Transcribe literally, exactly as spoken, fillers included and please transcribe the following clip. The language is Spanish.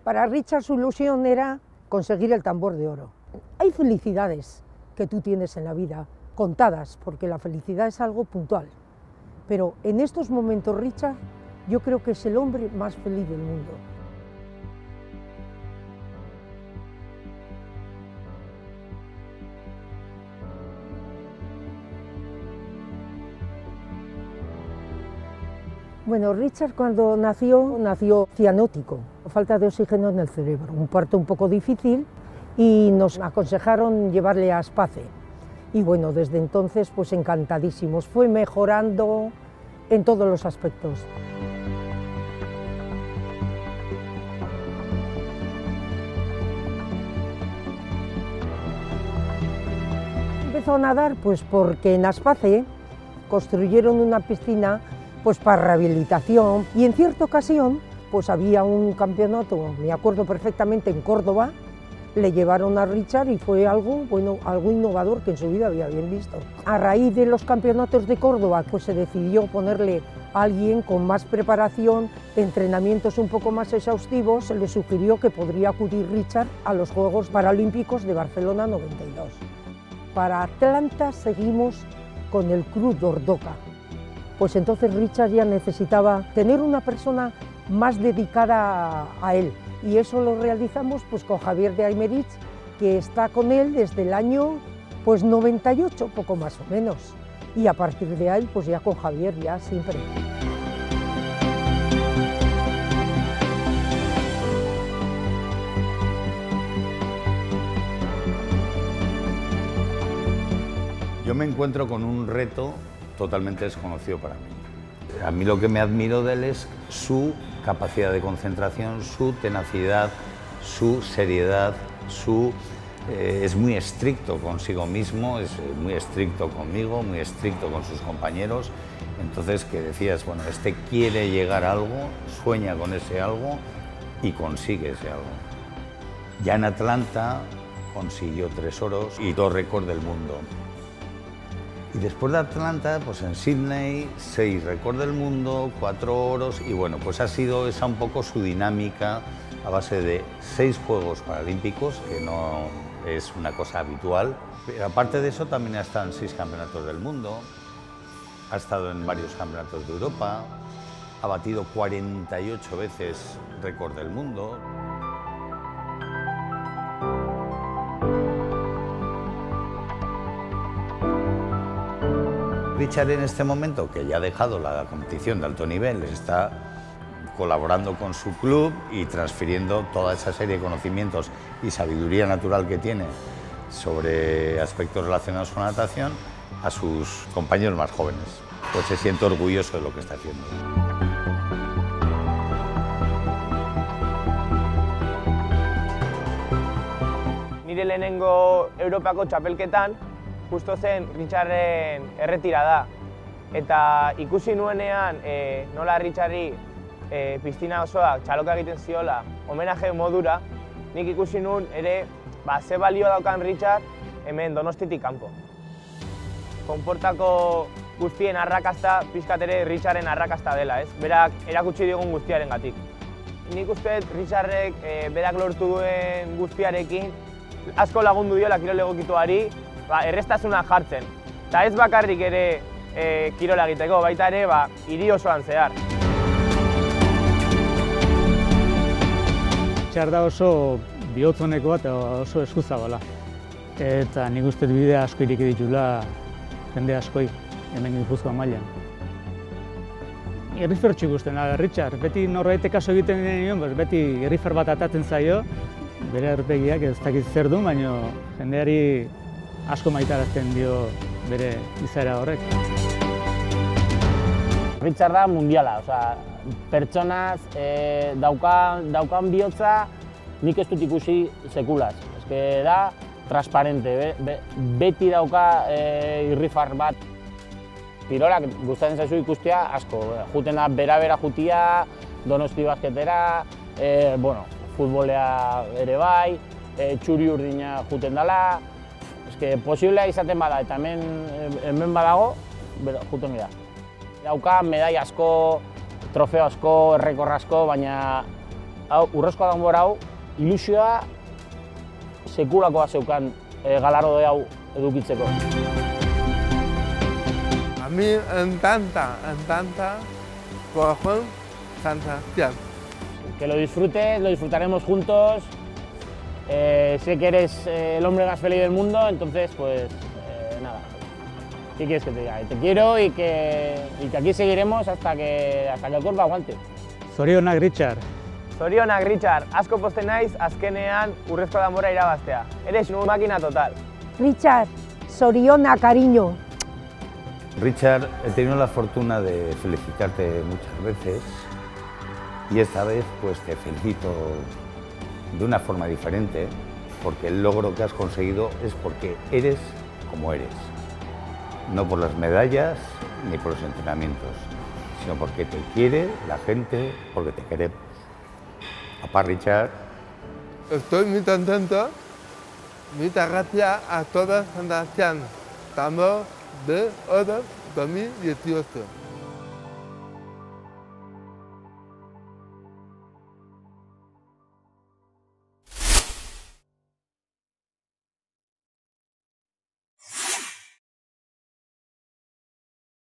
Para Richard su ilusión era conseguir el tambor de oro. Hay felicidades que tú tienes en la vida, contadas, porque la felicidad es algo puntual. Pero en estos momentos Richard, yo creo que es el hombre más feliz del mundo. Bueno, Richard cuando nació, nació cianótico, falta de oxígeno en el cerebro, un parto un poco difícil y nos aconsejaron llevarle a Aspace. Y bueno, desde entonces pues encantadísimos, fue mejorando en todos los aspectos. Empezó a nadar pues porque en Aspace construyeron una piscina pues para rehabilitación y en cierta ocasión pues había un campeonato, me acuerdo perfectamente, en Córdoba, le llevaron a Richard y fue algo, bueno, algo innovador que en su vida había bien visto. A raíz de los campeonatos de Córdoba pues se decidió ponerle a alguien con más preparación, entrenamientos un poco más exhaustivos, se le sugirió que podría acudir Richard a los Juegos Paralímpicos de Barcelona noventa y dos. Para Atlanta seguimos con el Cruz d'Ordoca. Pues entonces Richard ya necesitaba tener una persona más dedicada a él y eso lo realizamos pues con Javier de Aymerich, que está con él desde el año pues noventa y ocho, poco más o menos, y a partir de ahí pues ya con Javier ya siempre. Yo me encuentro con un reto totalmente desconocido para mí. A mí lo que me admiro de él es su capacidad de concentración, su tenacidad, su seriedad, su, eh, es muy estricto consigo mismo, es muy estricto conmigo, muy estricto con sus compañeros. Entonces, que decías, bueno, este quiere llegar a algo, sueña con ese algo y consigue ese algo. Ya en Atlanta consiguió tres oros y dos récords del mundo. Y después de Atlanta, pues en Sydney, seis récords del mundo, cuatro oros, y bueno, pues ha sido esa un poco su dinámica a base de seis Juegos Paralímpicos, que no es una cosa habitual. Pero aparte de eso, también ha estado en seis campeonatos del mundo, ha estado en varios campeonatos de Europa, ha batido cuarenta y ocho veces récord del mundo. Richard en este momento, que ya ha dejado la competición de alto nivel, está colaborando con su club y transfiriendo toda esa serie de conocimientos y sabiduría natural que tiene sobre aspectos relacionados con la natación a sus compañeros más jóvenes. Pues se siente orgulloso de lo que está haciendo. Nire lehenengo Europako txapelketan justo zen Richarden erretirada. Eta ikusi nuenean e, nola Richardi e, piztina osoak txaloka egiten ziola homenaje modura, nik ikusi nuen ere ba, ze balio daukan Richard hemen Donostitik kanpo. Konportako guztien arrakasta pizkat ere Richarden arrakasta dela, ez? Berak erakutsi digun guztiarengatik. Nik uste Richardek e, berak lortu duen guztiarekin asko lagundu diola kirol egokituari, ba, errestasuna jartzen. Eta ez bakarrik ere e, kirola egiteko, baita ere ba, hiri osoan zehar. Richard da oso bihotzonekoa eta oso eskuzabala. Eta nik uste bide asko ireki ditula jende askoi, hemen Gipuzkoa mailan. Irrifertxo ikusten da, Richard. Beti norbaitek kaso egiten nion, beti irrifer bat atatzen zaio, bere aurpegiak ez dakit zer du, baina jendeari asko maitarazten dio bere izaera horrek. Richard da mundiala, osea, pertsonaz e, daukan, daukan bihotza nik ez dut ikusi sekulaz. Eske da transparente, be, be, beti dauka e, irrifar bat. Kirolak gustatzen zaizu ikustea asko, juten da bera-bera jutia, Donosti basketera, e, bueno, futbolea ere bai, e, txuri urdina juten dela. Eske posiblea izaten bada eta hemen, hemen badago, juten gira. Dauka medai asko, trofeo asko, errekor asko, baina hau, urrezko danbora hau, ilusioa sekulakoa zeukan e, galardo hau edukitzeko. A mí me encanta, me encanta Corazón San Sebastián. Que lo disfrutes, lo disfrutaremos juntos. Eh, sé que eres eh, el hombre más feliz del mundo, entonces pues eh, nada. ¿Qué quieres que te diga? Te quiero y que, y que aquí seguiremos hasta que, hasta que el cuerpo aguante. Zorionak, Richard. Zorionak, Richard, asko pozten naiz azkenean urrezko danbora irabaztea. Eres un máquina total. Richard, Soriona, cariño. Richard, he tenido la fortuna de felicitarte muchas veces y esta vez pues te felicito de una forma diferente porque el logro que has conseguido es porque eres como eres. No por las medallas ni por los entrenamientos, sino porque te quiere la gente, porque te queremos. Papá Richard. Estoy muy contento. Muchas gracias a todos San Sebastián. Estamos de oro dos mil dieciocho.